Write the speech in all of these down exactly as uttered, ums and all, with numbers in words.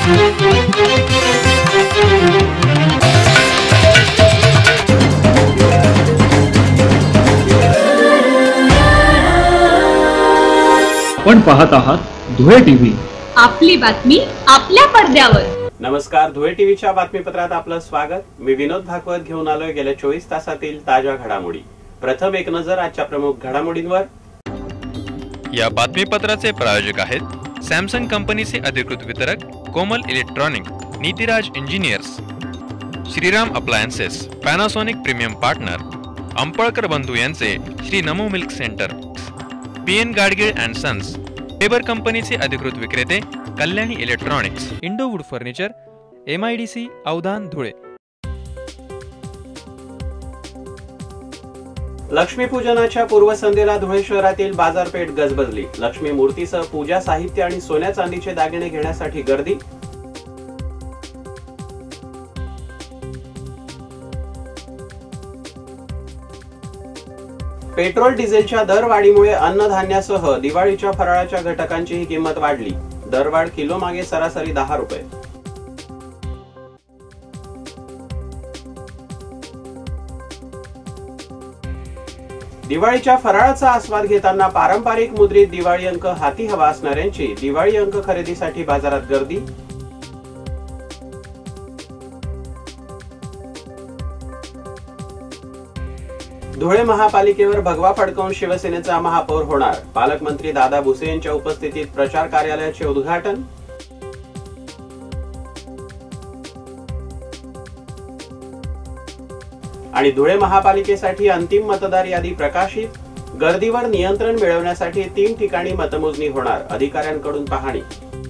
पण पाहत आहात धुळे टीव्ही, आपली बातमी आपल्या पडद्यावर। नमस्कार, धुळे टीव्हीच्या बातमीपत्रात आपलं स्वागत। मी विनोद भागवत घेऊन आलोय गेल्या चोवीस तासातील ताज्या घडामोडी। प्रथम एक नजर आजच्या प्रमुख घडामोडींवर। या बातमीपत्राचे प्रायोजक आहेत सॅमसंग कंपनीचे अधिकृत वितरक Komal electronic, Nitiraj engineers, Shriram appliances, Panasonic premium partner, Ampalkar बंधू यांचे Shri Namo milk centre, P N Gadgil and sons, Faber कंपनीचे अधिकृत विक्रेते Kalyani electronics, Indo wood furniture, M I D C अवधान धुळे। लक्ष्मीपूजनाच्या पूर्वसंध्येला धुळे शहरातील बाजारपेठ गजबजली। लक्ष्मी मूर्तीसह पूजा साहित्य आणि सोन्या चांदीचे दागिने घेण्यासाठी गर्दी। पेट्रोल डिझेलच्या दरवाढीमुळे अन्नधान्यासह दिवाळीच्या फराळाच्या घटकांचीही किंमत वाढली। दरवाढ किलो मागे सरासरी दहा रुपये। दिवाळीच्या फराळाचा आस्वाद घेताना पारंपरिक मुद्रित दिवाळी अंक हाती हवा असणाऱ्यांची दिवाळी अंक खरेदीसाठी बाजारात गर्दी। धुळे महापालिकेवर भगवा फडकवून शिवसेनेचा महापौर होणार। पालकमंत्री दादा भुसे यांच्या उपस्थितीत प्रचार कार्यालयाचे उद्घाटन। आणि धुळे महापालिकेसाठी अंतिम मतदार यादी प्रकाशित। गर्दीवर नियंत्रण मिळवण्यासाठी तीन ठिकाणी मतमोजणी होणार, अधिकाऱ्यांकडून पाहणी।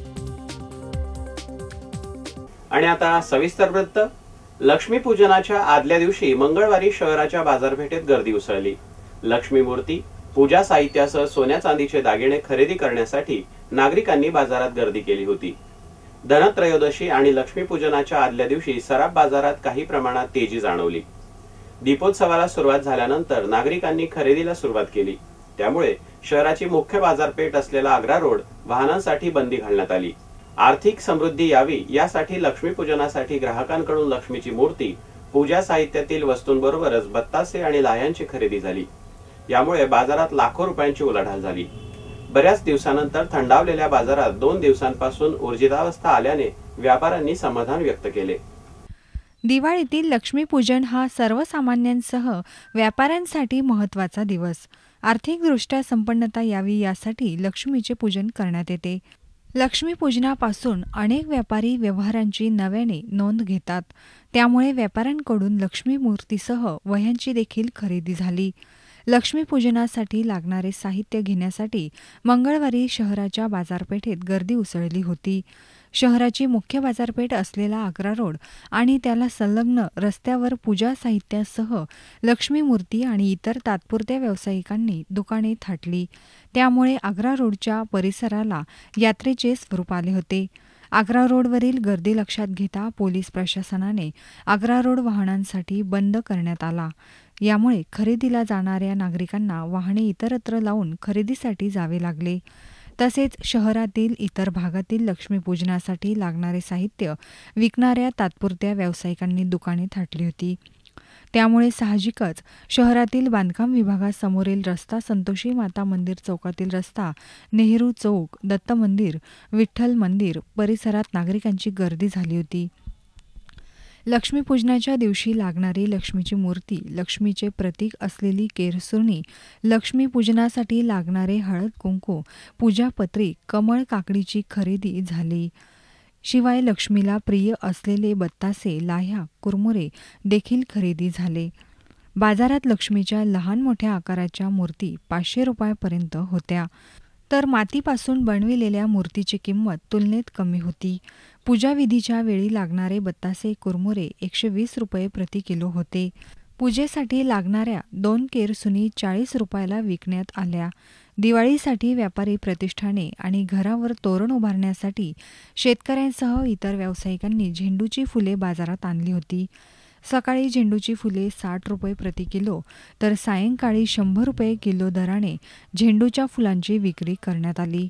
आणि आता सविस्तर वृत्त। लक्ष्मीपूजनाच्या आदल्या दिवशी मंगळवारी शहराच्या बाजारपेठेत गर्दी उसळली। लक्ष्मी मूर्ती, पूजा साहित्यासह सोन्या चांदीचे दागिने खरेदी करण्यासाठी नागरिकांनी बाजारात गर्दी केली होती। धनत्रयोदशी आणि लक्ष्मीपूजनाच्या आदल्या दिवशी सराफ बाजारात काही प्रमाणात तेजी जाणवली। दीपोत्सवाला सुरुवात झाल्यानंतर नागरिकांनी खरेदीला सुरुवात केली, त्यामुळे शहराची मुख्य बाजारपेठ असलेला आग्रा रोड वाहनांसाठी बंदी घालण्यात आली। आर्थिक समृद्धी यावी यासाठी लक्ष्मीपूजनासाठी ग्राहकांकडून लक्ष्मीची मूर्ती, पूजा साहित्यातील वस्तूंबरोबरच बत्तासे आणि लाह्यांची खरेदी झाली। यामुळे बाजारात लाखो रुपयांची उलाढाल झाली। बऱ्याच दिवसानंतर थंडावलेल्या बाजारात दोन दिवसांपासून ऊर्जितावस्था आल्याने व्यापाऱ्यांनी समाधान व्यक्त केले। दिवाळीतील लक्ष्मीपूजन हा सर्वसामान्यांसह व्यापाऱ्यांसाठी महत्त्वाचा दिवस। आर्थिकदृष्ट्या संपन्नता यावी यासाठी लक्ष्मीचे पूजन करण्यात येते। लक्ष्मीपूजनापासून अनेक व्यापारी व्यवहारांची नव्याने नोंद घेतात, त्यामुळे व्यापाऱ्यांकडून लक्ष्मी मूर्तीसह वह्यांची देखील खरेदी झाली। लक्ष्मीपूजनासाठी लागणारे साहित्य घेण्यासाठी मंगळवारी शहराच्या बाजारपेठेत गर्दी उसळली होती। शहराची मुख्य बाजारपेठ असलेला आग्रा रोड आणि त्याला संलग्न रस्त्यावर पूजा साहित्यासह लक्ष्मी मूर्ती आणि इतर तात्पुरत्या व्यावसायिकांनी दुकाने थाटली, त्यामुळे आग्रा रोडच्या परिसराला यात्रेचे स्वरूप आले होते। आग्रा रोडवरील गर्दी लक्षात घेता पोलीस प्रशासनाने आग्रा रोड वाहनांसाठी बंद करण्यात आला। यामुळे खरेदीला जाणाऱ्या नागरिकांना वाहने इतरत्र लावून खरेदीसाठी जावे लागले। तसेच शहरातील इतर भागातील लक्ष्मीपूजनासाठी लागणारे साहित्य विकणाऱ्या तात्पुरत्या व्यावसायिकांनी दुकाने थाटली होती। त्यामुळे साहजिकच शहरातील बांधकाम विभागासमोरील रस्ता, संतोषी माता मंदिर चौकातील रस्ता, नेहरू चौक, दत्त मंदिर, विठ्ठल मंदिर परिसरात नागरिकांची गर्दी झाली होती। लक्ष्मीपूजनाच्या दिवशी लागणारी लक्ष्मीची मूर्ती, लक्ष्मीचे प्रतीक असलेली केरसुर्णी, लक्ष्मीपूजनासाठी लागणारे हळद कुंकू, पूजापत्री, कमळ काकडीची खरेदी झाली। शिवाय लक्ष्मीला प्रिय असलेले बत्तासे, लाह्या, कुरमुरे देखील खरेदी झाले। बाजारात लक्ष्मीच्या लहान मोठ्या आकाराच्या मूर्ती पाचशे रुपयापर्यंत होत्या, तर मातीपासून बनविलेल्या मूर्तीची किंमत तुलनेत कमी होती। पूजाविधीच्या वेळी लागणारे बत्तासे, कुरमुरे एकशे वीस रुपये प्रति किलो होते। पूजेसाठी लागणाऱ्या दोन केरसुनी चाळीस रुपयाला विकण्यात आल्या। दिवाळीसाठी व्यापारी प्रतिष्ठाने आणि घरावर तोरण उभारण्यासाठी शेतकऱ्यांसह इतर व्यावसायिकांनी झेंडूची फुले बाजारात आणली होती। सकाळी झेंडूची फुले साठ रुपये प्रति किलो तर सायंकाळी शंभर रुपये किलो दराने झेंडूच्या फुलांची विक्री करण्यात आली।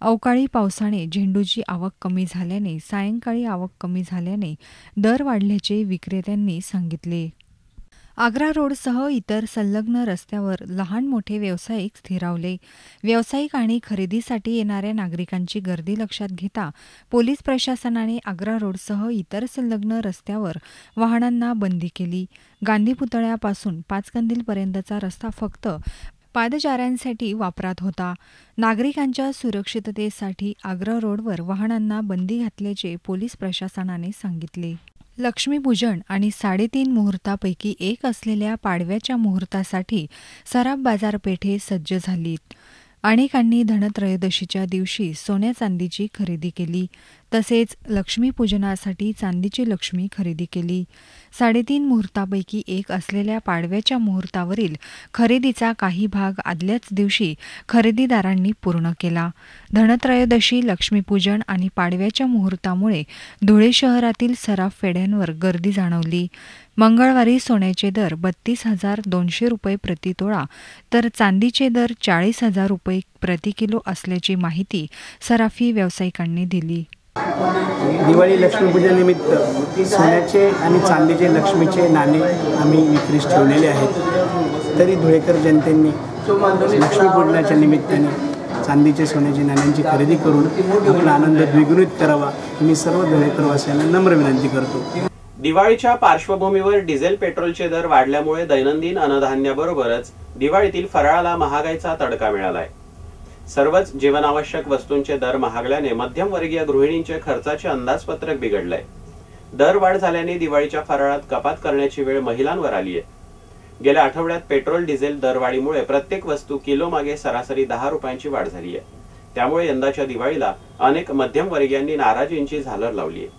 अवकाळी पावसाने झेंडूची आवक कमी झाल्याने सायंकाळी आवक कमी झाल्याने दर वाढल्याचे विक्रेत्यांनी सांगितले. आग्रा रोडसह इतर संलग्न रस्त्यावर लहान मोठे व्यावसायिक स्थिरावले. व्यावसायिक आणि खरेदीसाठी येणाऱ्या नागरिकांची गर्दी लक्षात घेता पोलीस प्रशासनाने आग्रा रोडसह इतर संलग्न रस्त्यावर वाहनांना बंदी केली. गांधी पुतळ्यापासून पाचकंदीलपर्यंतचा रस्ता फक्त पादचाऱ्यांसाठी वापरात होता. नागरिकांच्या सुरक्षिततेसाठी आग्रा रोडवर वाहनांना बंदी घातल्याचे पोलीस प्रशासनाने सांगितले. लक्ष्मीपूजन आणि साडेतीन मुहूर्तापैकी एक असलेल्या पाडव्याच्या मुहूर्तासाठी सराफ बाजारपेठे सज्ज झालीत. अनेकांनी धनत्रयोदशीच्या दिवशी सोन्या चांदीची खरेदी केली. तसेच लक्ष्मीपूजनासाठी चांदीची लक्ष्मी खरेदी केली. साडेतीन मुहूर्तापैकी एक असलेल्या पाडव्याच्या मुहूर्तावरील खरेदीचा काही भाग आदल्याच दिवशी खरेदीदारांनी पूर्ण केला. धनत्रयोदशी, लक्ष्मीपूजन आणि पाडव्याच्या मुहूर्तामुळे धुळे शहरातील सराफ पेढ्यांवर गर्दी जाणवली. मंगळवारी सोन्याचे दर बत्तीस हजार दोनशे रुपये प्रति तोळा तर चांदीचे दर चाळीस हजार रुपये प्रति किलो असल्याची माहिती सराफी व्यावसायिकांनी दिली. दिवाळी लक्ष्मीपूजनानिमित्त सोन्याचे आणि चांदीचे लक्ष्मीचे नाणे आम्ही विक्रीस ठेवलेले आहेत. तरी धुळेकर जनतेने लक्ष्मीपूजनाच्या निमित्ताने चांदीचे सोन्याचे नाण्यांची खरेदी करून आपला आनंद द्विगुणित करावा मी सर्व धुळेकरवासियांना नम्र विनंती करतो. दिवाळीच्या पार्श्वभूमीवर डिझेल पेट्रोलचे दर वाढल्यामुळे दैनंदिन अन्नधान्याबरोबरच दिवाळीतील फराळाला महागाईचा तडका मिळालाय. सर्वच जीवनावश्यक वस्तूंचे दर महागल्याने मध्यमवर्गीय गृहिणींचे खर्चाचे अंदाजपत्रक बिघडलंय. दरवाढ झाल्याने दिवाळीच्या फराळात कपात करण्याची वेळ महिलांवर आली आहे. गेल्या आठवड्यात पेट्रोल डिझेल दरवाढीमुळे प्रत्येक वस्तू किलो मागे सरासरी दहा रुपयांची वाढ झाली आहे. त्यामुळे यंदाच्या दिवाळीला अनेक मध्यमवर्गीयांनी नाराजींची झालर लावली आहे.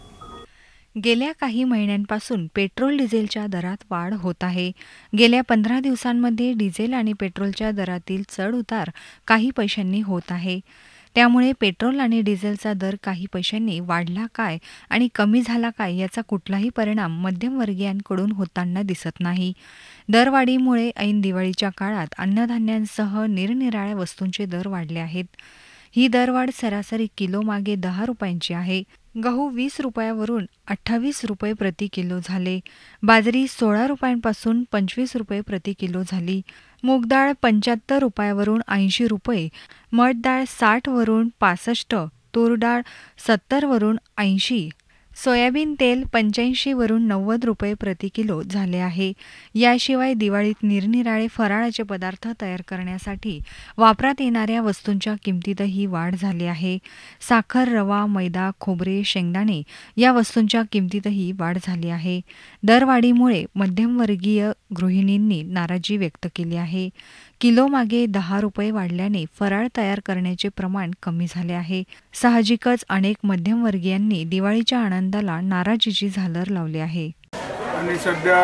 गेल्या काही महिन्यांपासून पेट्रोल डिझेलच्या दरात वाढ होत आहे. गेल्या पंधरा दिवसांमध्ये डिझेल आणि पेट्रोलच्या दरातील चढ उतार काही पैशांनी होत आहे. त्यामुळे पेट्रोल आणि डिझेलचा दर काही पैशांनी वाढला काय आणि कमी झाला काय याचा कुठलाही परिणाम मध्यमवर्गीयांकडून होताना दिसत नाही. दरवाढीमुळे ऐन दिवाळीच्या काळात अन्नधान्यांसह निरनिराळ्या वस्तूंचे दर वाढले आहेत. ही दरवाढ सरासरी किलो मागे दहा रुपयांची आहे. गहू वीस रुपयावरून अठ्ठावीस रुपये प्रति किलो झाले. बाजरी सोळा रुपयांपासून पंचवीस रुपये प्रति किलो झाली. मूग डाळ पंच्याहत्तर रुपयावरून ऐंशी रुपये, मठ डाळ साठ वरून पासष्ट, तूर डाळ सत्तर वरून ऐंशी, सोयाबीन तेल पंच्याऐंशी वरून नव्वद रुपये प्रति किलो झाले आहे. याशिवाय दिवाळीत निरनिराळे फराळाचे पदार्थ तयार करण्यासाठी वापरात येणाऱ्या वस्तूंच्या किमतीतही वाढ झाली आहे. साखर, रवा, मैदा, खोबरे, शेंगदाणे या वस्तूंच्या किमतीतही वाढ झाली आहे. दरवाढीमुळे मध्यमवर्गीय गृहिणींनी नाराजी व्यक्त केली आहे. किलो मागे दहा रुपये वाढल्याने फराळ तयार करण्याचे प्रमाण कमी झाले आहे. साहजिकच अनेक मध्यमवर्गीयांनी दिवाळीच्या आनंदाला नाराजीची झालर लावली आहे. आणि सध्या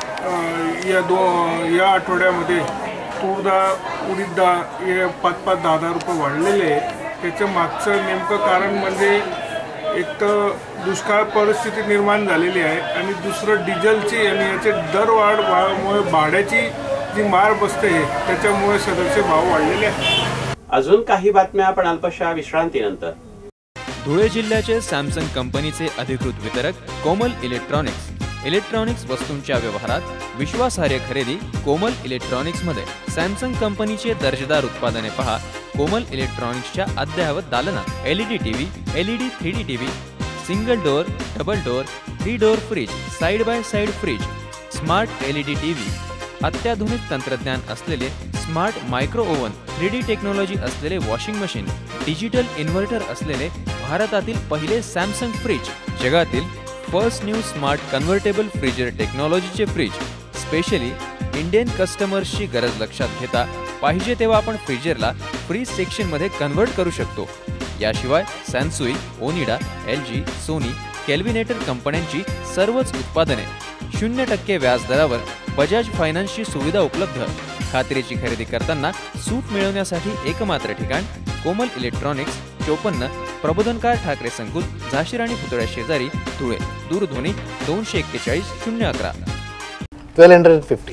या दो या आठवड्यामध्ये तूर डाळ, उडीद डाळ हे पाच पाच दहा दहा रुपये वाढलेले आहे. त्याचं मागचं नेमकं कारण म्हणजे एक तर दुष्काळ परिस्थिती निर्माण झालेली आहे आणि दुसरं डिझेलची आणि याचे दरवाढमुळे भाड्याची जी मार बसते त्याच्यामुळे सदरचे भाव वाढलेले आहेत. अजून काही बातम्या आपण अल्पशा विश्रांतीनंतर. धुळे जिल्ह्याचे सॅमसंग कंपनीचे अधिकृत वितरक कोमल इलेक्ट्रॉनिक्स. इलेक्ट्रॉनिक्स वस्तूंच्या व्यवहारात विश्वासार्ह खरेदी कोमल इलेक्ट्रॉनिक्स मध्ये. सॅमसंग कंपनीचे दर्जेदार उत्पादने पहा कोमल इलेक्ट्रॉनिक्सच्या अद्ययावत दालनात. LED TV, LED three D TV, single door, double door, three door fridge, side by side fridge, smart LED TV, अत्याधुनिक तंत्रज्ञान असलेले smart micro oven, three D technology असलेले वॉशिंग मशीन, डिजिटल इन्व्हर्टर असलेले भारतातील पहिले सॅमसंग फ्रीज, जगातील first new smart convertible freezer टेक्नॉलॉजीचे fridge. Specially Indian कस्टमर्सची गरज लक्षात घेता पाहिजे तेव्हा आपण फ्रीजरला फ्रीज सेक्शनमध्ये कन्व्हर्ट करू शकतो. याशिवाय Sansui, Onida, L G, Sony, Kelvinator कंपन्यांची सर्वच उत्पादने शून्य टक्के व्याज दरावर बजाज फायनान्सची सुविधा उपलब्ध. खात्रीची खरेदी करताना सूट मिळवण्यासाठी एकमात्र ठिकाण कोमल इलेक्ट्रॉनिक्स, चोपन्न प्रबोधनकार ठाकरे संकुल, झाशीराणी पुतळ्या शेजारी, धुळे. दूरध्वनी दोनशे एक्केचाळीस शून्य अकरा. Twelve hundred fifty.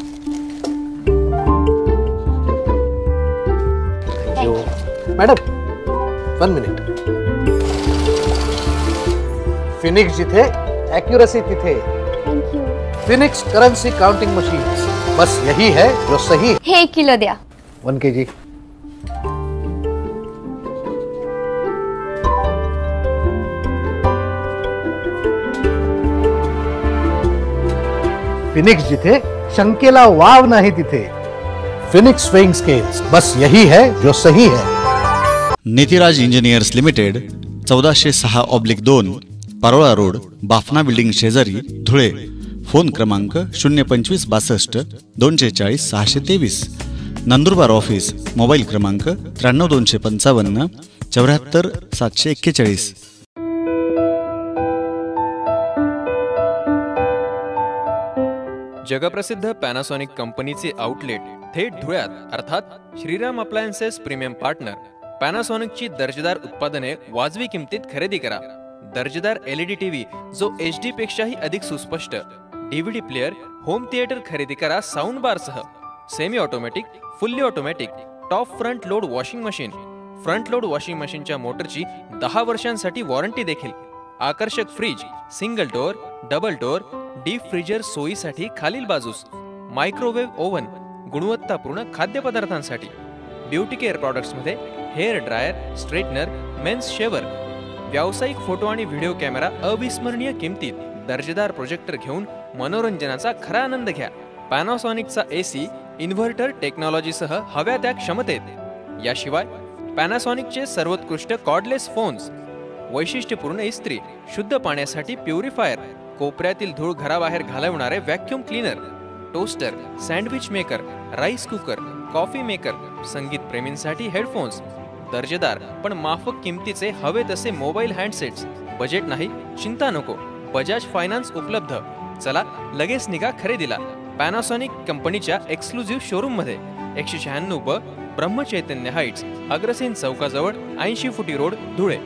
Thank you madam. One minute. Phoenix जिथे एक्यूरेसी तिथे. फिनिक्स करेंसी काउंटिंग मशीन्स, बस यही है जो सही. हे एक किलो द्या. वन के जी. फिनिक्स जिथे शंकेला वाव नाही तिथे. फिनिक्स वेइंग स्केल्स, बस यही है जो सही है. नीतिराज इंजिनियर्स लिमिटेड, चौदाशे सहा ऑब्लिक दोन, पारोळा रोड, बाफना बिल्डिंग शेजारी, धुळे. फोन क्रमांक शून्य पंचवीस बासष्ट दोनशे चाळीस सहाशे तेवीस. नंदुरबार ऑफिस, मोबाईल क्रमांक त्र्याण्णव दोनशे पंचावन्न चौऱ्याहत्तर सातशे एक्केचाळीस. जगप्रसिद्ध पॅनासॉनिक कंपनीचे आउटलेट थेट धुळ्यात, अर्थात श्रीराम अप्लायन्सेस प्रीमियम पार्टनर. पॅनासॉनिकची दर्जेदार उत्पादने वाजवी किमतीत खरेदी करा. दर्जेदार एलईडी टीव्ही जो एच डी पेक्षाही अधिक सुस्पष्ट, डीव्हीडी प्लेअर, होम थिएटर खरेदी करा साऊंड बार सह. Semi automatic, fully automatic, top front load washing machine. Front load washing मशीनच्या मोटरची दहा वर्षांसाठी वॉरंटी देखील. आकर्षक fridge, single door, double door, deep freezer सोयीसाठी खालील बाजूस. मायक्रोवेव्ह ओव्हन, गुणवत्तापूर्ण खाद्यपदार्थांसाठी. ब्युटी केअर प्रॉडक्ट्समध्ये hair dryer, straightener, men's shaver. व्यावसायिक फोटो आणि व्हिडिओ कॅमेरा अविस्मरणीय किमतीत. दर्जेदार प्रोजेक्टर घेऊन मनोरंजनाचा खरा आनंद घ्या. पॅनासॉनिकचा एसी इन्व्हर्टर टेक्नॉलॉजीसह हव्या त्या क्षमतेत. याशिवाय पॅनासॉनिकचे सर्वोत्कृष्ट कॉर्डलेस फोन्स, वैशिष्ट्यपूर्ण इस्त्री, शुद्ध पाण्यासाठी प्युरिफायर, कोपऱ्यातील धूळ घराबाहेर घालवणारे vacuum cleaner, toaster, sandwich maker, rice cooker, coffee maker, संगीत प्रेमींसाठी हेडफोन्स. दर्जेदार पण माफक किमतीचे हवे तसे मोबाईल हँडसेट्स. बजेट नाही, चिंता नको, बजाज फायनान्स उपलब्ध. चला लगेच निघा खरेदीला. पॅनासॉनिक कंपनीच्या एक्सक्लुझिव्ह शोरूम मध्ये, एकशे शहाण्णव ब ब्रह्मचैतन्य हाइट्स, अग्रसेन चौकाजवळ, ऐंशी फुटी रोड, धुळे.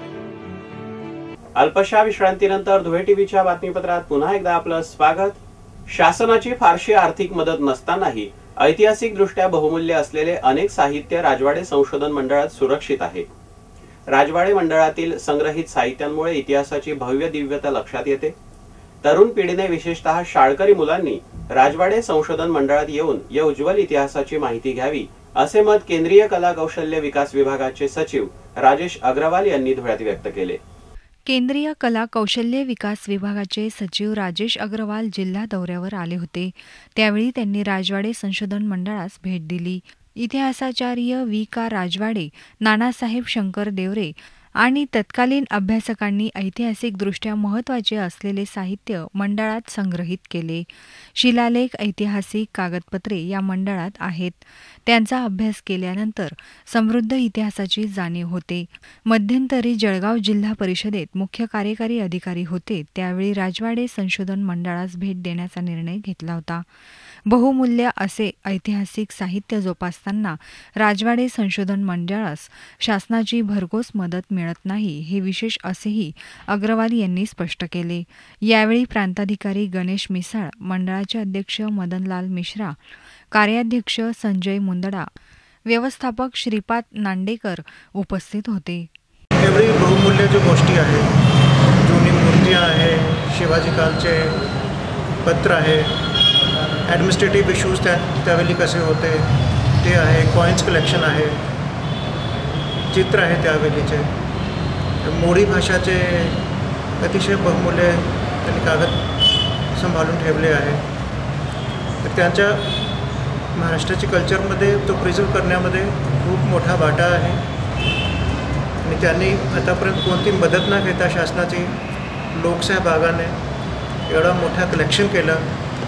अल्पशा विश्रांतीनंतर धुळे टीव्हीच्या बातमीपत्रात पुन्हा एकदा आपलं स्वागत. शासनाची फारशी आर्थिक मदत नसतानाही ऐतिहासिक दृष्ट्या बहुमूल्य असलेले अनेक साहित्य राजवाडे संशोधन मंडळात सुरक्षित आहे. राजवाडे मंडळातील संग्रहित साहित्यांमुळे इतिहासाची भव्य दिव्यता लक्षात येते. तरुण पिढीने, विशेषतः शाळकरी मुलांनी राजवाडे संशोधन मंडळात येऊन या उज्ज्वल इतिहासाची माहिती घ्यावी, असे मत केंद्रीय कला कौशल्य विकास विभागाचे सचिव राजेश अग्रवाल यांनी धुळ्यात व्यक्त केले. केंद्रीय कला कौशल्य विकास विभागाचे सचिव राजेश अग्रवाल जिल्हा दौऱ्यावर आले होते. त्यावेळी त्यांनी राजवाडे संशोधन मंडळास भेट दिली. इतिहासाचार्य वी का राजवाडे, नानासाहेब शंकर देवरे आणि तत्कालीन अभ्यासकांनी ऐतिहासिकदृष्ट्या महत्त्वाचे असलेले साहित्य मंडळात संग्रहित केले. शिलालेख, ऐतिहासिक कागदपत्रे या मंडळात आहेत. त्यांचा अभ्यास केल्यानंतर समृद्ध इतिहासाची जाणीव होते. मध्यंतरी जळगाव जिल्हा परिषदेत मुख्य कार्यकारी अधिकारी होते. त्यावेळी राजवाडे संशोधन मंडळास भेट देण्याचा निर्णय घेतला होता. बहुमूल्य असे ऐतिहासिक साहित्य जोपासताना राजवाडे संशोधन मंडळास शासनाची भरघोस मदत मिळत नाही, हे विशेष असेही अग्रवाल यांनी स्पष्ट केले. यावेळी प्रांताधिकारी गणेश मिसाळ, मंडळाचे अध्यक्ष मदनलाल मिश्रा, कार्याध्यक्ष संजय मुंदडा, व्यवस्थापक श्रीपाद नांडेकर उपस्थित होते. एवढी बहुमूल्य जो गोष्टी आहेत, जुनी मूर्त्या आहे, शिवाजी कालचे पत्र आहे, ॲडमिनिस्ट्रेटिव्ह इश्यूज त्या त्यावेळी कसे होते ते आहे, कॉईन्स कलेक्शन आहे, चित्र आहे त्यावेळीचे, मोडी भाषाचे अतिशय बहुमूल्य त्यांनी कागद सांभाळून ठेवले आहे. तर त्यांच्या महाराष्ट्राची कल्चरमध्ये तो प्रिझर्व करण्यामध्ये खूप मोठा वाटा आहे. आणि त्यांनी आतापर्यंत कोणती मदत न घेता शासनाची लोकसहभागाने एवढा मोठा कलेक्शन केलं.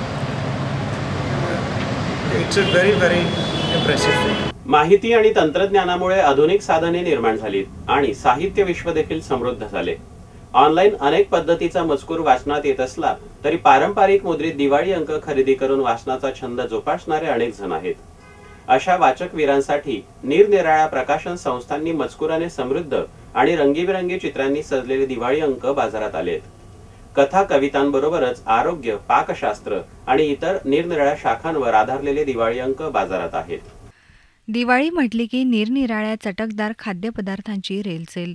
It's a very very impressive. माहिती आणि तंत्रज्ञानामुळे आधुनिक साधने निर्माण झालीत आणि साहित्य विश्व देखील समृद्ध झाले. ऑनलाईन अनेक पद्धतीचा मजकूर वाचनात येत असला तरी पारंपरिक मुद्रित दिवाळी अंक खरेदी करून वाचनाचा छंद जोपासणारे अनेक जण आहेत. अशा वाचक वीरांसाठी निरनिराळ्या प्रकाशन संस्थांनी मजकुराने समृद्ध आणि रंगीबेरंगी चित्रांनी सजलेले दिवाळी अंक बाजारात आलेत. कथा कवितांबरोबरच आरोग्य, पाकशास्त्र आणि इतर निरनिराळ्या शाखांवर आधारलेले दिवाळी अंक बाजारात आहेत. दिवाळी म्हटली की निरनिराळ्या चटकदार खाद्यपदार्थांची रेलचेल.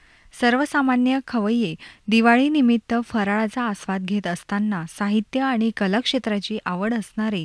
सर्वसामान्य खवय्ये दिवाळीनिमित्त फराळाचा आस्वाद घेत असताना साहित्य आणि कला क्षेत्राची आवड असणारे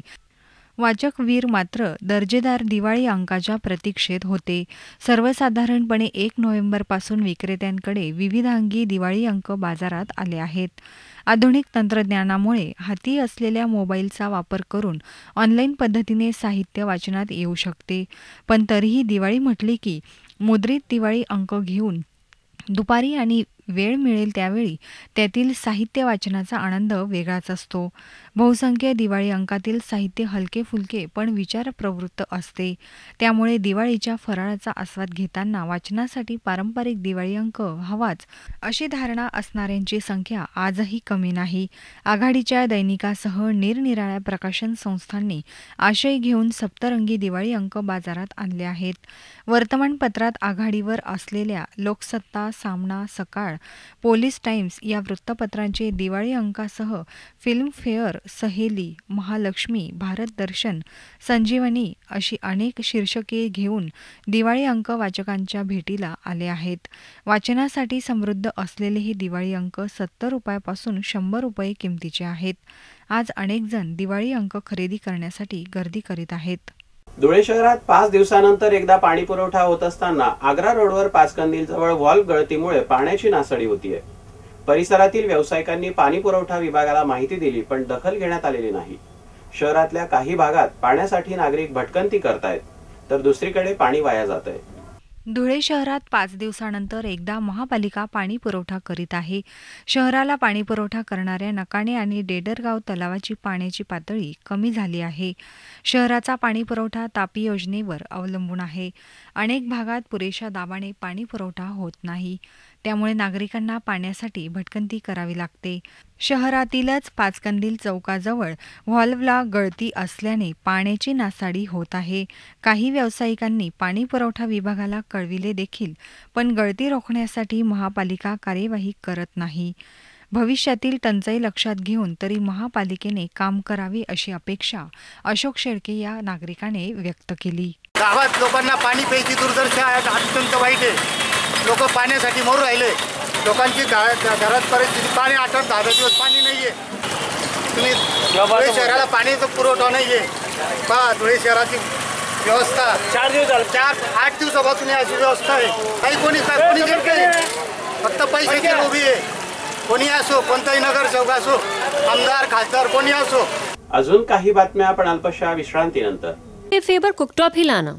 वाचक वीर मात्र दर्जेदार दिवाळी अंकाच्या प्रतीक्षेत होते. सर्वसाधारणपणे एक नोव्हेंबरपासून विक्रेत्यांकडे विविधांगी दिवाळी अंक बाजारात आले आहेत. आधुनिक तंत्रज्ञानामुळे हाती असलेल्या मोबाईलचा वापर करून ऑनलाईन पद्धतीने साहित्य वाचनात येऊ शकते. पण तरीही दिवाळी म्हटली की मुद्रित दिवाळी अंक घेऊन दुपारी आणि वेळ मिळेल त्यावेळी त्यातील साहित्य वाचनाचा आनंद वेगळाच असतो. बहुसंख्य दिवाळी अंकातील साहित्य हलके फुलके पण विचारप्रवृत्त असते. त्यामुळे दिवाळीच्या फराळाचा आस्वाद घेताना वाचनासाठी पारंपरिक दिवाळी अंक हवाच अशी धारणा असणाऱ्यांची संख्या आजही कमी नाही. आघाडीच्या दैनिकासह निरनिराळ्या प्रकाशन संस्थांनी आशय घेऊन सप्तरंगी दिवाळी अंक बाजारात आणले आहेत. वर्तमानपत्रात आघाडीवर असलेल्या लोकसत्ता, सामना, सकाळ, पोलीस टाइम्स या वृत्तपत्रांचे दिवाळी अंकासह फिल्मफेअर, सहेली, महालक्ष्मी, भारत दर्शन, संजीवनी अशी अनेक शीर्षके घेऊन दिवाळी अंक वाचकांच्या भेटीला आले आहेत. वाचनासाठी समृद्ध असलेले हे दिवाळी अंक सत्तर रुपयापासून शंभर रुपये किमतीचे आहेत. आज अनेक जण दिवाळी अंक खरेदी करण्यासाठी गर्दी करीत आहेत. धुळे शहरात पाच दिवसानंतर एकदा पाणी पुरवठा होत असताना आग्रा रोडवर पाचकंदील जवळ व्हॉल्व गळतीमुळे पाण्याची नासडी होतीये. परिसरातील व्यावसायिकांनी पाणी पुरवठा विभागाला माहिती दिली पण दखल घेण्यात आलेली नाही. शहरातल्या काही भागात पाण्यासाठी नागरिक भटकंती करतायत तर दुसरीकडे पाणी वाया जातंय. धुळे शहरात पाच दिवसानंतर एकदा महापालिका पाणी पुरवठा करीत आहे. शहराला पाणी पुरवठा करणाऱ्या नकाणे आणि डेडरगाव तलावाची पाण्याची पातळी कमी झाली आहे. शहराचा पाणी पुरवठा तापी योजनेवर अवलंबून आहे. अनेक भागात पुरेशा दाबाने पाणी पुरवठा होत नाही. त्यामुळे नागरिकांना पाण्यासाठी भटकंती करावी लागते. शहरातीलच पाचकंदील चौकाजवळ व्हॉल्वला गळती असल्याने पाण्याची नासाडी होत आहे. काही व्यावसायिकांनी पाणी पुरवठा विभागाला कळविले देखील पण गळती रोखण्यासाठी महापालिका कार्यवाही करत नाही. भविष्यातील टंचाई लक्षात घेऊन तरी महापालिकेने काम करावे अशी अपेक्षा अशोक शेळके या नागरिकाने व्यक्त केली. गावात लोकांना पाणी प्यायची दुर्दशा आहे, अत्यंत वाईट आहे. लोक पाण्यासाठी मरू राहिले. लोकांची घरात परिस्थिती पाणी आठ आठ दहा दहा दिवस पाणी नाहीये. तुम्ही धुळे शहराला पाण्याचा पुरवठा नाहीये. पहा धुळे शहराची व्यवस्था चार दिवस झाले, चार आठ दिवसापासून अशी व्यवस्था आहे. काही कोणी कोणी देत नाही, फक्त पैशाची लोभी आहे. कोणी असो, कोणताही नगरसेवक असो, आमदार खासदार कोणी असो. अजून काही बातम्या आपण अल्पशा विश्रांतीनंतर. फेबर कुकटॉप ही लाना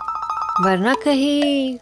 वरना कहीं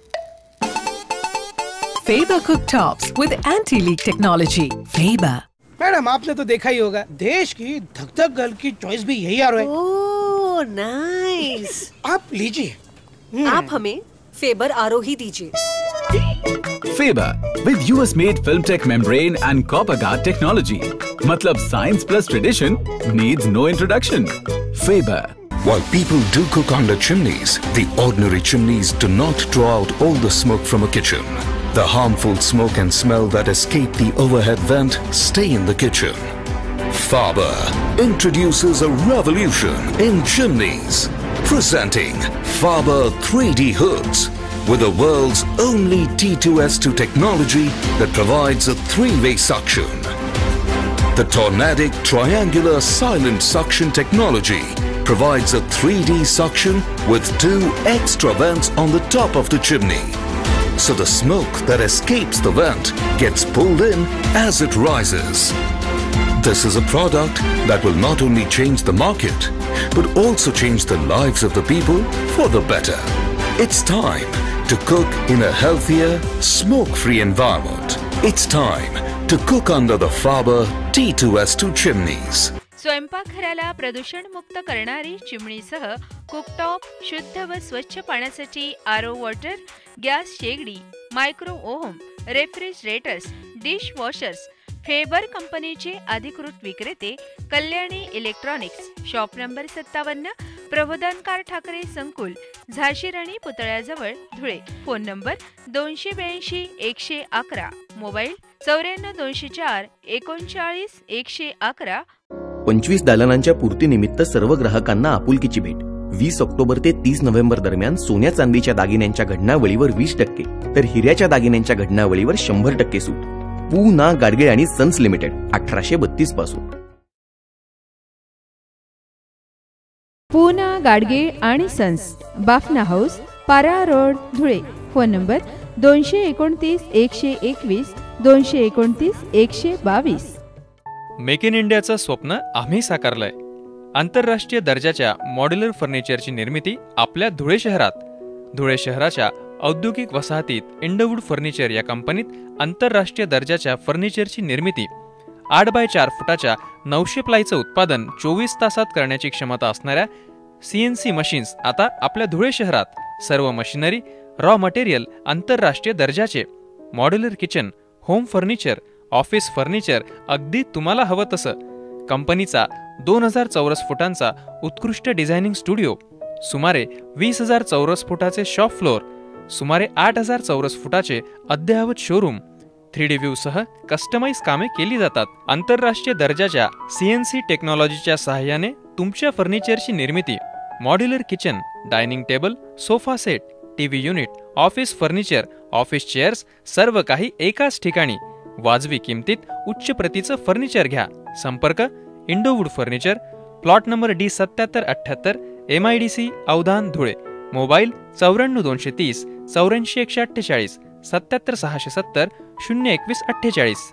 Faber cooktops with anti-leak technology. Faber. Madam आपने तो देखा ही होगा, देश की धक धक गर्ल की चॉइस भी यही आ रहा है. Oh nice. आप लीजिए. आप हमें फेबर आरो ही दीजिए. Faber with U S made FilmTech membrane and copper guard technology. मतलब science plus tradition needs no introduction. Faber. While people do cook under chimneys, the ordinary chimneys do not draw out all the smoke from a kitchen. The harmful smoke and smell that escape the overhead vent stay in the kitchen. Faber introduces a revolution in chimneys. Presenting Faber three D hoods with the world's only T two S two technology that provides a three-way suction. The Tornadic triangular silent suction technology provides a three D suction with two extra vents on the top of the chimney. So the smoke that escapes the vent gets pulled in as it rises. This is a product that will not only change the market, but also change the lives of the people for the better. It's time to cook in a healthier, smoke-free environment. It's time to cook under the Faber T two S two chimneys. स्वयंपाकघराला प्रदूषणमुक्त करणारी चिमणीसह cooktop, शुद्ध व स्वच्छ पाण्यासाठी RO water, gas शेगडी, micro oven, refrigerators, dish washers. Faber कंपनीचे अधिकृत विक्रेते कल्याणी इलेक्ट्रॉनिक्स. शॉप नंबर सत्तावन्न, प्रबोधनकार ठाकरे संकुल, झाशी राणी पुतळ्याजवळ, धुळे. फोन नंबर दोनशे ब्याऐंशी एकशे अकरा. मोबाईल चौऱ्याण्णव दोनशे चार एकोणचाळीस एकशे अकरा. पंचवीस दालनांच्या पूर्तीनिमित्त सर्व ग्राहकांना आपुलकीची भेट. वीस ऑक्टोबर ते तीस नोव्हेंबर दरम्यान सोन्या चांदीच्या दागिन्यांच्या घडणावळीवर वीस टक्के तर हिऱ्याच्या दागिन्यांच्या घडणावळीवर शंभर टक्के सूट. पूना गाडगीळ आणि सन्स लिमिटेड अठराशे बत्तीस पासून. पूना गाडगीळ आणि sons, Bafna house, Para road, Dhule. Phone number दोनशे एकोणतीस एकशे एकवीस दोनशे एकोणतीस एकशे बावीस. मेक इन इंडियाचं स्वप्न आम्ही साकारलंय. आंतरराष्ट्रीय दर्जाच्या मॉड्युलर फर्निचरची निर्मिती आपल्या धुळे शहरात. धुळे शहराच्या औद्योगिक वसाहतीत इंडवूड फर्निचर या कंपनीत आंतरराष्ट्रीय दर्जाच्या फर्निचरची निर्मिती, आठ बाय चार फुटाच्या नऊशे प्लायचं उत्पादन चोवीस तासात करण्याची क्षमता असणाऱ्या सीएनसी मशीन्स आता आपल्या धुळे शहरात. सर्व मशिनरी, रॉ मटेरियल आंतरराष्ट्रीय दर्जाचे. Modular kitchen, home furniture, office furniture अगदी तुम्हाला हवं तसं. कंपनीचा दोन हजार चौरस फुटांचा उत्कृष्ट डिझायनिंग स्टुडिओ, सुमारे वीस हजार चौरस फुटाचे शॉप फ्लोअर, सुमारे आठ हजार चौरस फुटाचे अद्ययावत शोरूम, थ्री डी व्ह्यू सह कस्टमाइज कामे केली जातात. आंतरराष्ट्रीय दर्जाच्या सीएनसी टेक्नॉलॉजीच्या सहाय्याने तुमच्या फर्निचरची निर्मिती. Modular kitchen, dining table, sofa set, TV unit, office furniture, office chairs सर्व काही एकाच ठिकाणी. वाजवी किमतीत उच्च प्रतीचं फर्निचर घ्या. संपर्क Indowood furniture, plot number D सत्याहत्तर अठ्ठ्याहत्तर, M I D C Avdhan, Dhule. Mobile चौऱ्याण्णव दोनशे तीस चौऱ्याऐंशी एकशे अठ्ठेचाळीस सत्याहत्तर सहाशे सत्तर शून्य एकवीस अठ्ठेचाळीस.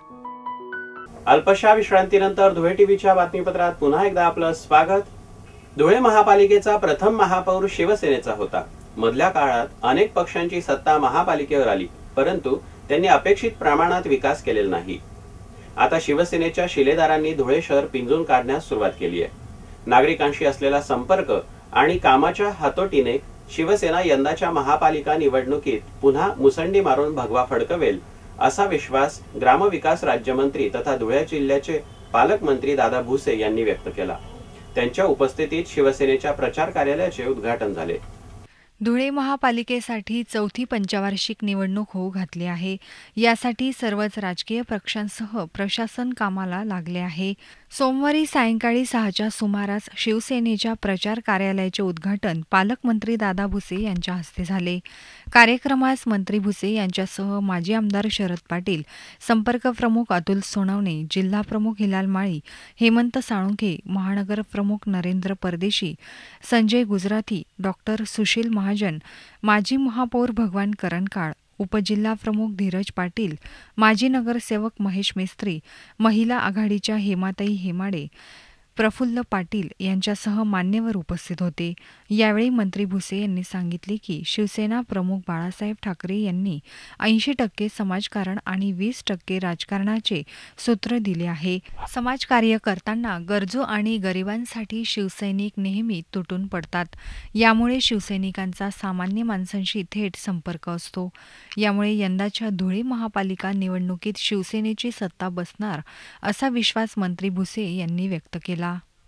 अल्पशा विश्रांतीनंतर धुळे टीव्हीच्या बातमीपत्रात पुन्हा एकदा आपलं स्वागत. धुळे महापालिकेचा प्रथम महापौर शिवसेनेचा होता. मधल्या काळात अनेक पक्षांची सत्ता महापालिकेवर आली, परंतु त्यांनी अपेक्षित प्रमाणात विकास केलेला नाही. आता शिवसेनेच्या शिलेदारांनी धुळे शहर पिंजून काढण्यास सुरुवात केली आहे. नागरिकांशी असलेला संपर्क आणि कामाच्या हातोटीने शिवसेना यंदाच्या महापालिका निवडणुकीत पुन्हा मुसंडी मारून भगवा फडकवेल असा विश्वास ग्रामविकास राज्यमंत्री तथा धुळे जिल्ह्याचे पालकमंत्री दादा भुसे यांनी व्यक्त केला. त्यांच्या उपस्थितीत शिवसेनेच्या प्रचार कार्यालयाचे उद्घाटन झाले. धुळे महापालिकेसाठी चौथी पंचवार्षिक निवडणूक होऊ घातली आहे. यासाठी सर्वच राजकीय पक्षांसह प्रशासन कामाला लागले आहे. सोमवारी सायंकाळी सहाच्या सुमारास शिवसेनेच्या प्रचार कार्यालयाचे उद्घाटन पालकमंत्री दादा भुसे यांच्या हस्ते झाले. कार्यक्रमास मंत्री भुसे यांच्यासह माजी आमदार शरद पाटील, संपर्क प्रमुख अतुल सोनवणे, जिल्हा प्रमुख हिलाल माळी, हेमंत साळुंखे, महानगर प्रमुख नरेंद्र परदेशी, संजय गुजराती, डॉक्टर सुशील महाजन, माजी महापौर भगवान करंकाळ, उपजिल्हा प्रमुख धीरज पाटील, माजी नगरसेवक महेश मिस्त्री, महिला आघाडीच्या हेमाताई हेमाडे, प्रफुल्ल पाटील यांच्यासह मान्यवर उपस्थित होते. यावेळी मंत्री भुसे यांनी सांगितले की शिवसेना प्रमुख बाळासाहेब ठाकरे यांनी ऐंशी टक्के समाजकारण आणि वीस टक्के राजकारणाचे सूत्र दिले आहे. समाजकार्य करताना गरजू आणि गरिबांसाठी शिवसैनिक नेहमी तुटून पडतात. यामुळे शिवसैनिकांचा सामान्य माणसांशी थेट संपर्क असतो. यामुळे यंदाच्या धुळे महापालिका निवडणुकीत शिवसेनेची सत्ता बसणार असा विश्वास मंत्री भुसे यांनी व्यक्त केला.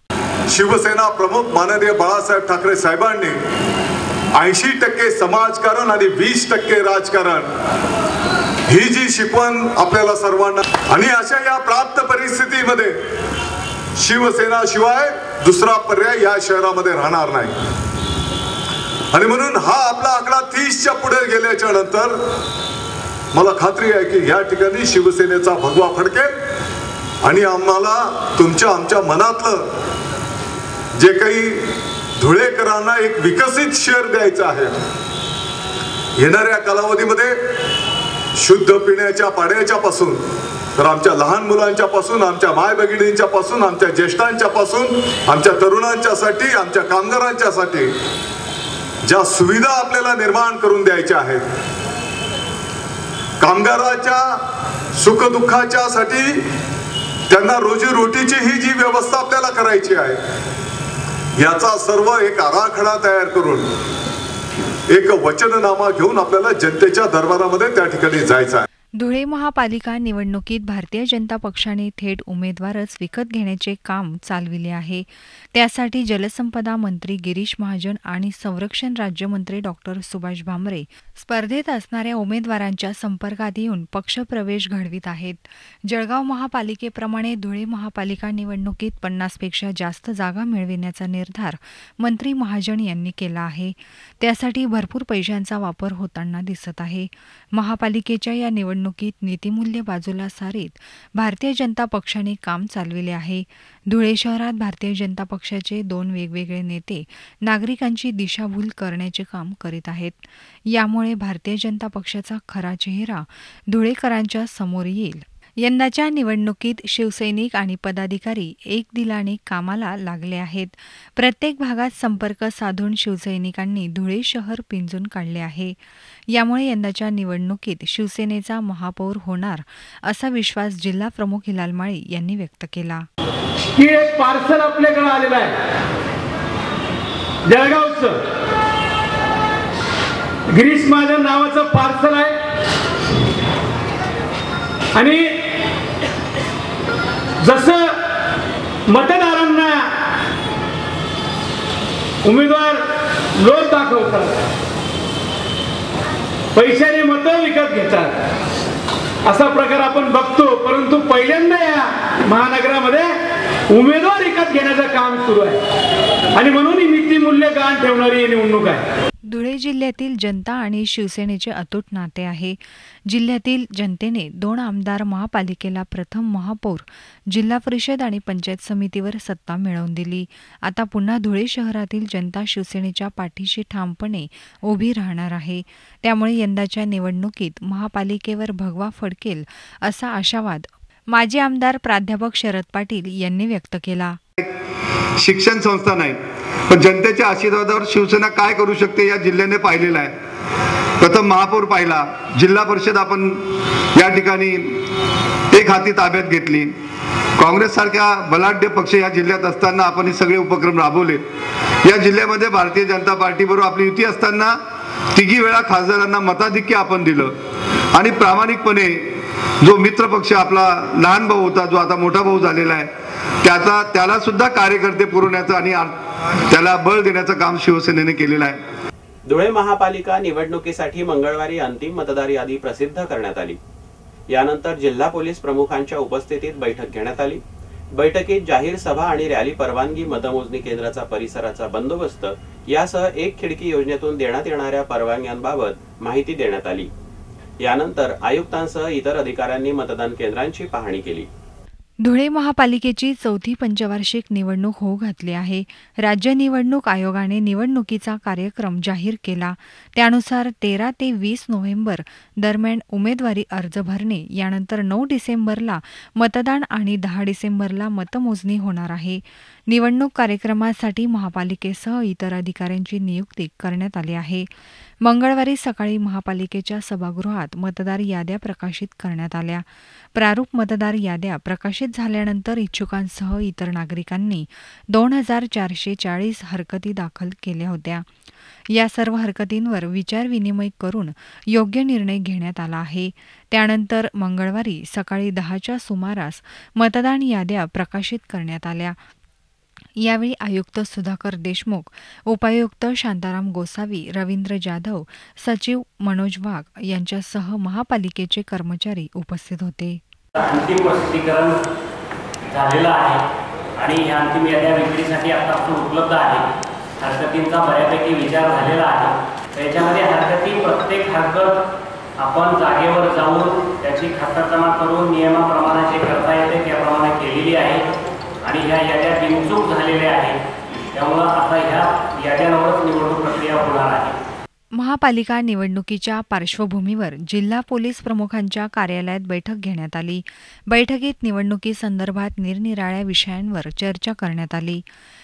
शिवसेना प्रमुख माननीय बाळासाहेब ठाकरे साहेबांनी ऐंशी टक्के समाजकारण आणि वीस टक्के राजकारण ही जी शिकवण आपल्याला सर्वांना, आणि अशा या प्राप्त परिस्थितीमध्ये शिवसेना शिवाय दुसरा पर्याय या शहरामध्ये राहणार नाही. आणि म्हणून हा आपला आकडा तीसच्या पुढे गेल्याच्या नंतर मला खात्री आहे की या ठिकाणी शिवसेनेचा भगवा फडकेल आणि आम्हाला तुमच्या आमच्या मनातलं जे काही धुळेकरांना एक विकसित शहर द्यायचं आहे. येणाऱ्या कालावधीमध्ये शुद्ध पिण्याच्या पाण्याच्या पासून तर आमच्या लहान मुलांच्या पासून, आमच्या माय भगिनींच्या पासून, आमच्या ज्येष्ठांच्या पासून, आमच्या तरुणांच्यासाठी, आमच्या कामगारांच्यासाठी ज्या सुविधा आपल्याला निर्माण करून द्यायच्या आहेत, कामगाराच्या सुखदुःखाच्या साठी त्यांना रोजीरोटीची ही जी व्यवस्था आपल्याला करायची आहे, याचा सर्व एक आराखडा तयार करून एक वचननामा घेऊन आपल्याला जनतेच्या दरबारामध्ये त्या ठिकाणी जायचं आहे. धुळे महापालिका निवडणुकीत भारतीय जनता पक्षाने थेट उमेदवारच विकत घेण्याचे काम चालविले आहे. त्यासाठी जलसंपदा मंत्री गिरीश महाजन आणि संरक्षण राज्यमंत्री डॉक्टर सुभाष भामरे स्पर्धेत असणाऱ्या उमेदवारांच्या संपर्कात येऊन पक्षप्रवेश घडवित आहेत. जळगाव महापालिकेप्रमाणे धुळे महापालिका निवडणुकीत पन्नासपेक्षा जास्त जागा मिळविण्याचा निर्धार मंत्री महाजन यांनी केला आहे. त्यासाठी भरपूर पैशांचा वापर होताना दिसत आहे. महापालिकेच्या या निवडणुकीत नीतिमूल्य बाजूला सारीत भारतीय जनता पक्षाने काम चालविले आहे. धुळे शहरात भारतीय जनता पक्षाचे दोन वेगवेगळे नेते नागरिकांची दिशाभूल करण्याचे काम करीत आहेत. यामुळे भारतीय जनता पक्षाचा खरा चेहरा धुळेकरांच्या समोर येईल. यंदाच्या निवडणुकीत शिवसैनिक आणि पदाधिकारी एक दिलाने कामाला लागले आहेत. प्रत्येक भागात संपर्क साधून शिवसैनिकांनी धुळे शहर पिंजून काढले आहे. यामुळे यंदाच्या निवडणुकीत शिवसेनेचा महापौर होणार असा विश्वास जिल्हा प्रमुख हिलाल माळी यांनी व्यक्त केला. की एक पार्सल आपल्याकडे आलेलं आहे जळगावचं, गिरीश महाजन नावाचं पार्सल आहे आणि जसं मतदारांना उमेदवार लोभ दाखवतात, पैशाने मतं विकत घेतात असा प्रकार आपण बघतो. परंतु पहिल्यांदा या महानगरामध्ये उमेदवार विकत घेण्याचं काम सुरू आहे आणि म्हणून ही नीतिमूल्य गाण ठेवणारी निवडणूक आहे. धुळे जिल्ह्यातील जनता आणि शिवसेनेचे अतूट नाते आहे. जिल्ह्यातील जनतेने दोन आमदार, महापालिकेला प्रथम महापौर, जिल्हा परिषद आणि पंचायत समितीवर सत्ता मिळवून दिली. आता पुन्हा धुळे शहरातील जनता शिवसेनेच्या पाठीशी ठामपणे उभी राहणार आहे. त्यामुळे यंदाच्या निवडणुकीत महापालिकेवर भगवा फडकेल असा आशावाद माजी आमदार प्राध्यापक शरद पाटील यांनी व्यक्त केला. शिक्षण संस्था नाही, पण जनतेच्या आशीर्वादावर शिवसेना काय करू शकते या जिल्ह्याने पाहिलेलं आहे. प्रथम महापौर पाहिला, जिल्हा परिषद आपण या ठिकाणी एक हाती ताब्यात घेतली. काँग्रेस सारख्या बलाढ्य पक्ष या जिल्ह्यात असताना आपण हे सगळे उपक्रम राबवले. या जिल्ह्यामध्ये भारतीय जनता पार्टी बरोबर आपली युती असताना तिघी वेळा खासदारांना मताधिक्य आपण दिलं आणि प्रामाणिकपणे जो मित्र पक्ष आपला लहान भाऊ होता, जो आता मोठा भाऊ झालेला आहे, त्याचा त्याला सुद्धा कार्यकर्ते पुरवण्याचं आणि त्याला बळ देण्याचं काम शिवसेनेने केलेलं आहे. धुळे महापालिका निवडणुकीसाठी मंगळवारी अंतिम मतदार यादी प्रसिद्ध करण्यात आली. यानंतर जिल्हा पोलीस प्रमुखांच्या उपस्थितीत बैठक घेण्यात आली. बैठकीत जाहीर सभा आणि रॅली परवानगी, मतमोजणी केंद्राचा परिसराचा बंदोबस्त यासह एक खिडकी योजनेतून देण्यात येणाऱ्या परवानग्यांबाबत माहिती देण्यात आली. यानंतर आयुक्तांसह इतर अधिकाऱ्यांनी मतदान केंद्रांची पाहणी केली. धुळे महापालिकेची चौथी पंचवार्षिक निवडणूक होऊ घातली आहे. राज्य निवडणूक आयोगाने निवडणुकीचा कार्यक्रम जाहीर केला. त्यानुसार तेरा ते वीस नोव्हेंबर दरम्यान उमेदवारी अर्ज भरणे, यानंतर नऊ डिसेंबरला मतदान आणि दहा डिसेंबरला मतमोजणी होणार आहे. निवडणूक कार्यक्रमासाठी महापालिकेसह इतर अधिकाऱ्यांची नियुक्ती करण्यात आली आहे. मंगळवारी सकाळी महापालिकेच्या सभागृहात मतदार याद्या प्रकाशित करण्यात आल्या. प्रारूप मतदार याद्या प्रकाशित झाल्यानंतर इच्छुकांसह इतर नागरिकांनी दोन हजार चारशे चाळीस हरकती दाखल केल्या होत्या. या सर्व हरकतींवर विचारविनिमय करून योग्य निर्णय घेण्यात आला आहे. त्यानंतर मंगळवारी सकाळी दहाच्या सुमारास मतदान याद्या प्रकाशित करण्यात आल्या. यावेळी आयुक्त सुधाकर देशमुख, उपायुक्त शांताराम गोसावी, रवींद्र जाधव, सचिव मनोज वाघ यांच्यासह महापालिकेचे कर्मचारी उपस्थित होते. अंतिम प्रसिद्धीकरण झालेलं आहे आणि ह्या अंतिम याद्या विक्रीसाठी आतापासून उपलब्ध आहे. हरकतींचा बऱ्यापैकी विचार झालेला आहे. त्याच्यामध्ये हरकती प्रत्येक हरकत आपण जागेवर जाऊन त्याची खातरजमा करून नियमाप्रमाणे जे करता येते त्याप्रमाणे केलेली आहे आणि ह्या याद्या बिनचूक झालेल्या आहेत. त्यामुळं आता ह्या याद्यांवरच निवडणूक प्रक्रिया होणार आहे. महापालिका निवडणुकीच्या पार्श्वभूमीवर जिल्हा पोलीस प्रमुखांच्या कार्यालयात बैठक घेण्यात आली. बैठकीत निवडणुकीसंदर्भात निरनिराळ्या विषयांवर चर्चा करण्यात आली.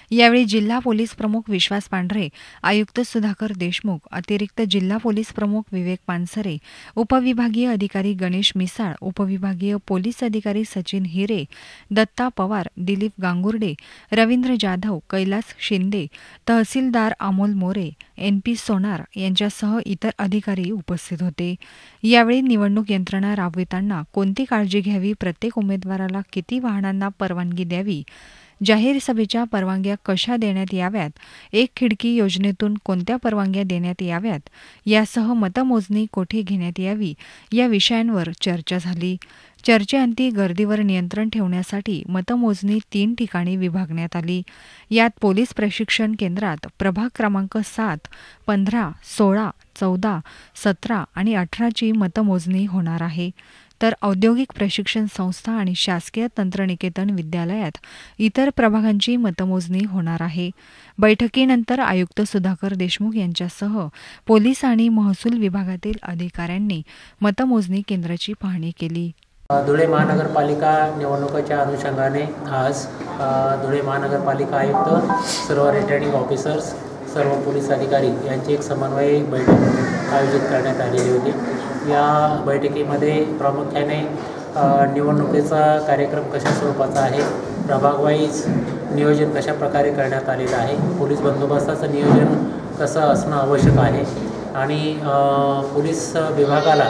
यावेळी जिल्हा पोलीस प्रमुख विश्वास पांढरे, आयुक्त सुधाकर देशमुख, अतिरिक्त जिल्हा पोलीस प्रमुख विवेक पानसरे, उपविभागीय अधिकारी गणेश मिसाळ, उपविभागीय पोलीस अधिकारी सचिन हिरे, दत्ता पवार, दिलीप गांगुर्डे, रवींद्र जाधव, कैलास शिंदे, तहसीलदार अमोल मोरे, एन पी सोनार यांच्यासह इतर अधिकारी उपस्थित होते. यावेळी निवडणूक यंत्रणा राबविताना कोणती काळजी घ्यावी, प्रत्येक उमेदवाराला किती वाहनांना परवानगी द्यावी, जाहीर सभेच्या परवानग्या कशा देण्यात याव्यात, एक खिडकी योजनेतून कोणत्या परवानग्या देण्यात याव्यात, यासह मतमोजणी कोठे घेण्यात यावी या विषयांवर चर्चा झाली. चर्चेअंती गर्दीवर नियंत्रण ठेवण्यासाठी मतमोजणी तीन ठिकाणी विभागण्यात आली. यात पोलीस प्रशिक्षण केंद्रात प्रभाग क्रमांक सात, पंधरा, सोळा, चौदा, सतरा आणि अठराची मतमोजणी होणार आहे. तर औद्योगिक प्रशिक्षण संस्था आणि शासकीय तंत्रनिकेतन विद्यालयात इतर प्रभागांची मतमोजणी होणार आहे. बैठकीनंतर आयुक्त सुधाकर देशमुख यांच्यासह पोलीस आणि महसूल विभागातील अधिकाऱ्यांनी मतमोजणी केंद्राची पाहणी केली. धुळे महानगरपालिका निवडणुकीच्या अनुषंगाने आज धुळे महानगरपालिका आयुक्त, सर्व रिटर्निंग ऑफिसर्स, सर्व पोलीस अधिकारी यांची एक समन्वय बैठक आयोजित करण्यात आलेली होती. या बैठकीमध्ये प्रामुख्याने निवडणुकीचा कार्यक्रम कशा स्वरूपाचा आहे, प्रभागवाईज नियोजन कशा प्रकारे करण्यात आलेलं आहे, पोलीस बंदोबस्ताचं नियोजन कसं असणं आवश्यक आहे आणि पोलीस विभागाला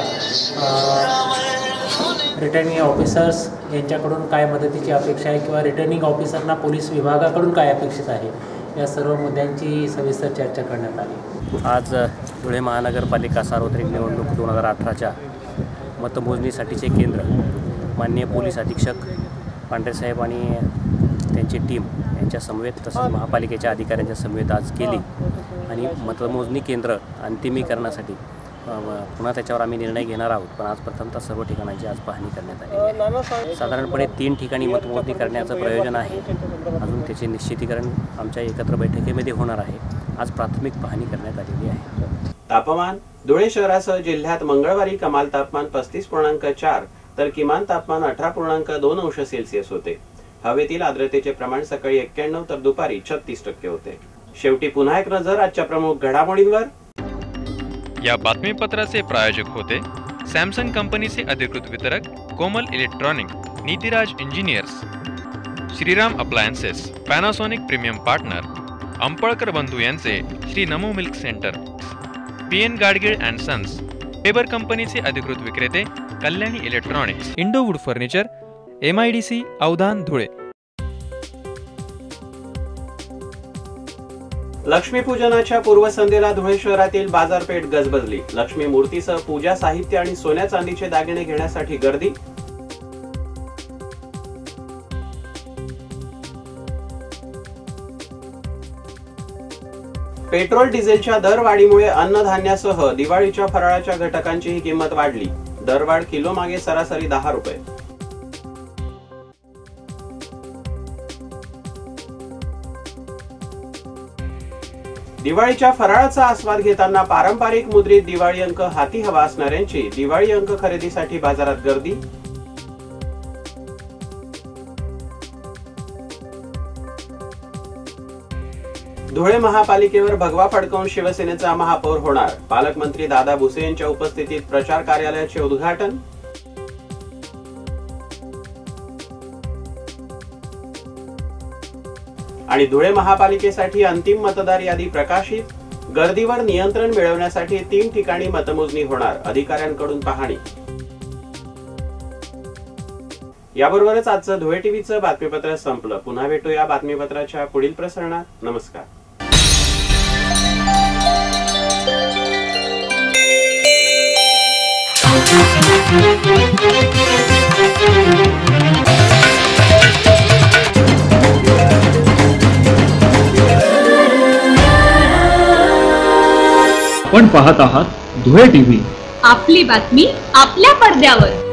रिटर्निंग ऑफिसर्स यांच्याकडून काय मदतीची अपेक्षा आहे किंवा रिटर्निंग ऑफिसरना पोलीस विभागाकडून काय अपेक्षित आहे, या सर्व मुद्द्यांची सविस्तर चर्चा करण्यात आली. आज धुळे महानगरपालिका सार्वत्रिक निवडणूक दोन हजार अठराच्या मतमोजणीसाठीचे केंद्र माननीय पोलीस अधीक्षक पांढरेसाहेब आणि त्यांची टीम यांच्या समवेत तसंच महापालिकेच्या अधिकाऱ्यांच्या समवेत आज केली आणि मतमोजणी केंद्र अंतिमीकरणासाठी पुन्हा त्याच्यावर आम्ही निर्णय घेणार आहोत. पण आज प्रथमतः सर्व ठिकाणांची आज पाहणी करण्यात आली आहे. साधारणपणे तीन ठिकाणी मतमोजणी करण्याचं प्रयोजन आहे. अजून त्याचे निश्चितीकरण आमच्या एकत्र बैठकीमध्ये होणार आहे. आज प्राथमिक पाहणी करण्यात आलेली आहे. तापमान धुळे शहरासह जिल्ह्यात मंगळवारी कमाल तापमान पस्तीस पूर्णांक चार तर किमान तापमान अठरा पूर्णांक दोन अंश सेल्सिअस होते. हवेतील आर्द्रतेचे प्रमाण सकाळी एक्क्याण्णव तर दुपारी छत्तीस टक्के होते. शेवटी पुन्हा एक नजर आजच्या प्रमुख घडामोडींवर. या बातमीपत्राचे प्रायोजक होते सॅमसंग कंपनीचे अधिकृत वितरक Komal electronic, Nitiraj engineers, Shriram appliances, Panasonic premium partner, Ampalkar बंधू यांचे Shri Namo milk centre, P N Gadgil and sons, Faber कंपनीचे अधिकृत विक्रेते Kalyani electronics, Indo wood furniture, M I D C अवधान धुळे. लक्ष्मीपूजनाच्या पूर्वसंध्येला धुळे शहरातील बाजारपेठ गजबजली. लक्ष्मी मूर्तीसह पूजा साहित्य आणि सोन्या चांदीचे दागिने घेण्यासाठी गर्दी. पेट्रोल डिझेलच्या दरवाढीमुळे अन्नधान्यासह दिवाळीच्या फराळाच्या घटकांचीही किंमत वाढली. दरवाढ किलो मागे सरासरी दहा रुपये. दिवाळीच्या फराळाचा आस्वाद घेताना पारंपरिक मुद्रित दिवाळी अंक हाती हवा असणाऱ्यांची दिवाळी अंक खरेदीसाठी बाजारात गर्दी. धुळे महापालिकेवर भगवा फडकवून शिवसेनेचा महापौर होणार. पालकमंत्री दादा भुसे यांच्या उपस्थितीत प्रचार कार्यालयाचे उद्घाटन. आणि धुळे महापालिकेसाठी अंतिम मतदार यादी प्रकाशित. गर्दीवर नियंत्रण मिळवण्यासाठी तीन ठिकाणी मतमोजणी होणार. अधिकाऱ्यांकडून पाहणी. याबरोबरच आजचं धुळे टीव्हीचं बातमीपत्र संपलं. पुन्हा भेटूया बातमीपत्राच्या पुढील प्रसारणात. नमस्कार. पण पाहत आहात धुळे टीव्ही, आपली बातमी आपल्या पडद्यावर.